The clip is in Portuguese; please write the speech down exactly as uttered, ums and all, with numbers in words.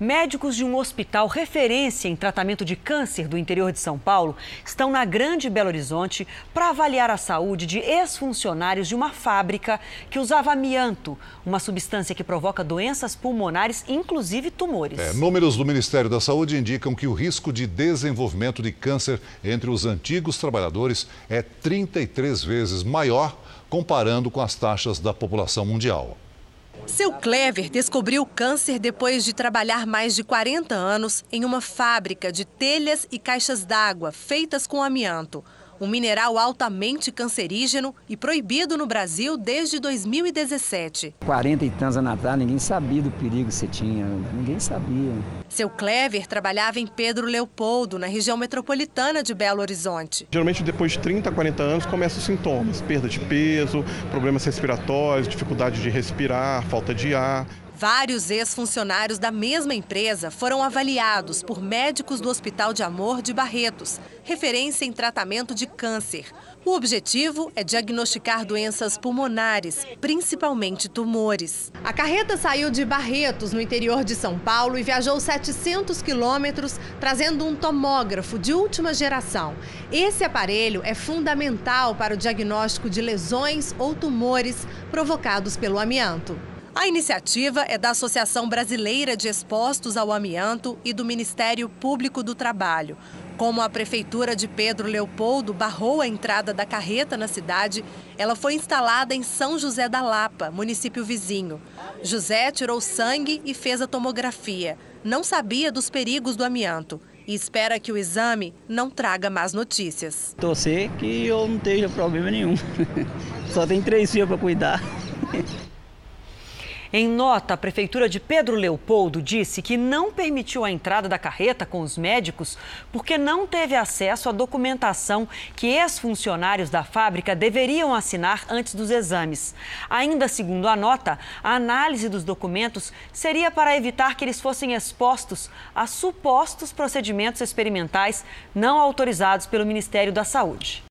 Médicos de um hospital referência em tratamento de câncer do interior de São Paulo estão na Grande Belo Horizonte para avaliar a saúde de ex-funcionários de uma fábrica que usava amianto, uma substância que provoca doenças pulmonares, inclusive tumores. É, números do Ministério da Saúde indicam que o risco de desenvolvimento de câncer entre os antigos trabalhadores é trinta e três vezes maior comparando com as taxas da população mundial. Seu Clever descobriu câncer depois de trabalhar mais de quarenta anos em uma fábrica de telhas e caixas d'água feitas com amianto. Um mineral altamente cancerígeno e proibido no Brasil desde dois mil e dezessete. quarenta e tantos anos atrás, ninguém sabia do perigo que você tinha, ninguém sabia. Seu Clever trabalhava em Pedro Leopoldo, na região metropolitana de Belo Horizonte. Geralmente, depois de trinta, quarenta anos, começam os sintomas: perda de peso, problemas respiratórios, dificuldade de respirar, falta de ar. Vários ex-funcionários da mesma empresa foram avaliados por médicos do Hospital de Amor de Barretos, referência em tratamento de câncer. O objetivo é diagnosticar doenças pulmonares, principalmente tumores. A carreta saiu de Barretos, no interior de São Paulo, e viajou setecentos quilômetros, trazendo um tomógrafo de última geração. Esse aparelho é fundamental para o diagnóstico de lesões ou tumores provocados pelo amianto. A iniciativa é da Associação Brasileira de Expostos ao Amianto e do Ministério Público do Trabalho. Como a Prefeitura de Pedro Leopoldo barrou a entrada da carreta na cidade, ela foi instalada em São José da Lapa, município vizinho. José tirou sangue e fez a tomografia. Não sabia dos perigos do amianto e espera que o exame não traga más notícias. Torcer que eu não tenha problema nenhum. Só tem três filhos para cuidar. Em nota, a Prefeitura de Pedro Leopoldo disse que não permitiu a entrada da carreta com os médicos porque não teve acesso à documentação que ex-funcionários da fábrica deveriam assinar antes dos exames. Ainda segundo a nota, a análise dos documentos seria para evitar que eles fossem expostos a supostos procedimentos experimentais não autorizados pelo Ministério da Saúde.